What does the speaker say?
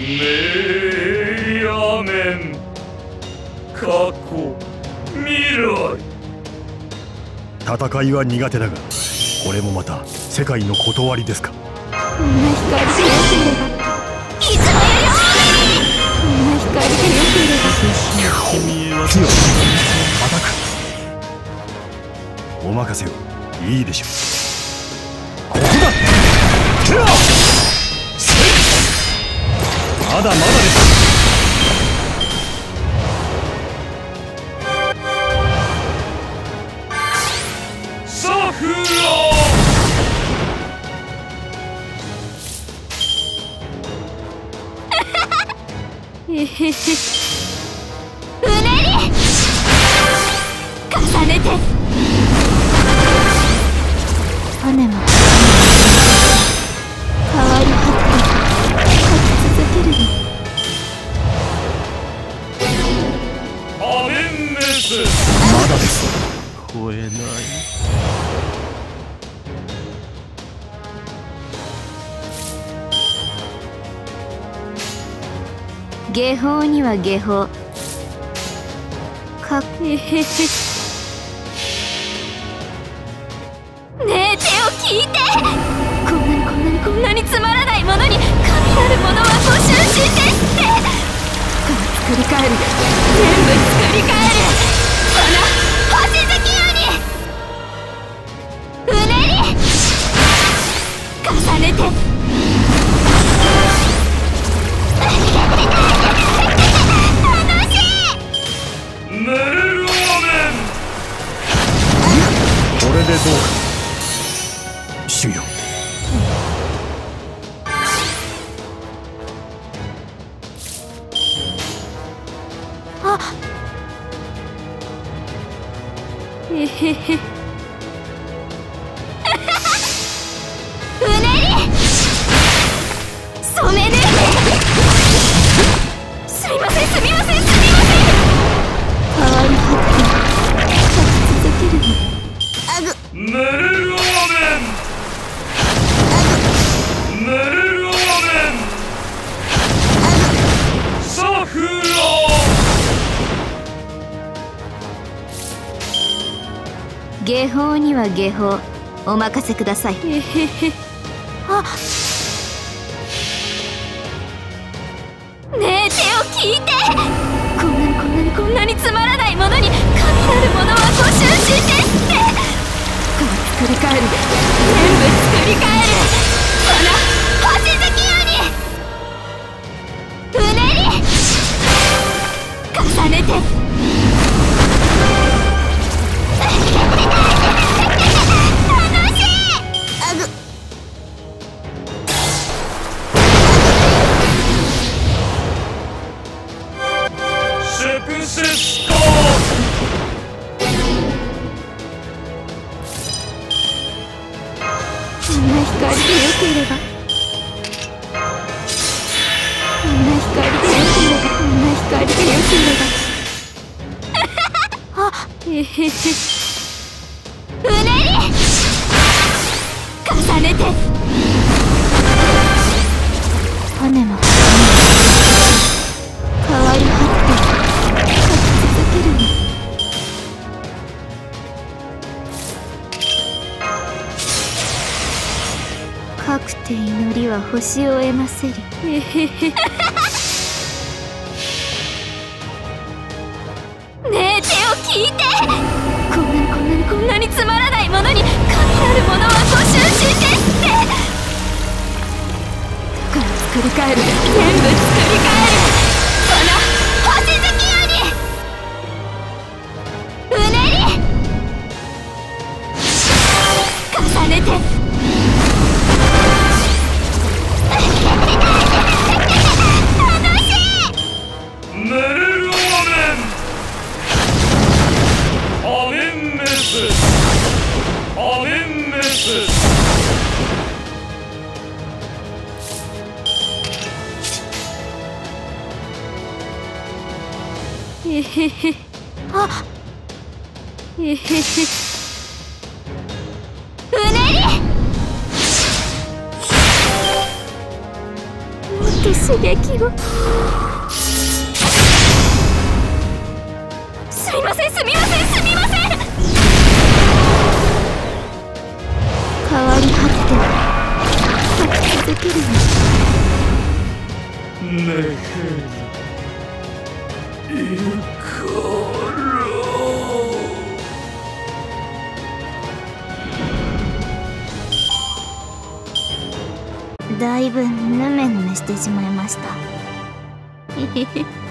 明やめん。過去未来。 戦いは苦手だが、これもまた世界の断りですか。 こんな光でよければ、いつもよりこんな光でよければ、 強く叩く。お任せを。いいでしょう。ここだ。まだまだです。 サフラえへへ、うねり重ねて、種も変わり果って咲き続けるの。 アメンメス。 まだです。 超えない。 下法には下法。かっへへへ。ねえ、手を聞いて。こんなにつまらないものに神なるものはご就寝ですって。作り変える、全部作り変える。この星月夜にうねり重ねて。 メルアメン。 これでどうか。主よ。 あ、へへへ。うねり染める。すみません。変わり果って咲き続けるの。あぐ。 メルアメン。メルアメン。サフラ下法には下法。お任せください。へへへ。あ、ねえ、手を聞いて。こんなにつまらないものに神なるものはご就寝ですって。作り変える、全部作り変える。この星月夜にうねり重ねて。楽しい。あぐ。 セプセスカー。 こんな光でよければ、こんな光でよければ、こんな光でよければ。あ、へへへ。うねり重ねて。種も変わり果って咲き続けるの。かくて祈りは星を得ませり。へへへ。ねえ、手を聞いて。こんなにつまらないものに神なるものはご就寝ですって。だから作り変える、全部作り変える。この星月夜にうねり重ねて。 メルアメン。アメンメス。アメンメス。 へへへ。あ、へへへ。うねりもっと刺激を。すみませんすみませんすみません。変わり果てては書き続けるの。 ねえ行こだいぶヌメヌメしてしまいました。